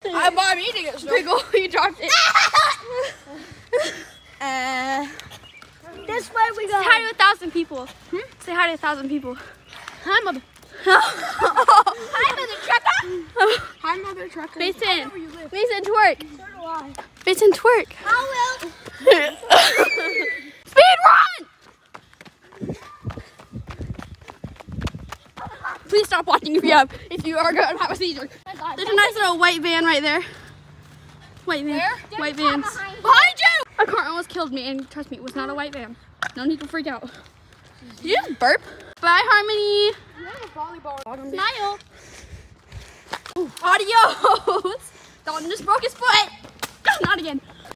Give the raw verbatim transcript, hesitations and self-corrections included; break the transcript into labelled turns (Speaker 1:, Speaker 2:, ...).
Speaker 1: I'm, I'm eating it.
Speaker 2: Wiggle, you dropped it.
Speaker 1: uh, this way we go.
Speaker 2: Say hi to a thousand people. Hmm? Say hi to a thousand people.
Speaker 1: Hi, mother. Hi, mother trucker. Hi, mother trucker.
Speaker 2: Mason, Mason, twerk.
Speaker 1: So do I.
Speaker 2: Mason, twerk.
Speaker 1: I will.
Speaker 2: Speed run! Please stop watching if you have, if you are going to have a seizure. There's a nice little white van right there. White van.
Speaker 1: Where?
Speaker 2: White vans.
Speaker 1: Behind, behind you!
Speaker 2: A car almost killed me, and trust me, it was not a white van. No need to freak out. Did you just burp? Bye, Harmony. Smile. Adios. Dalton just broke his foot. Not again.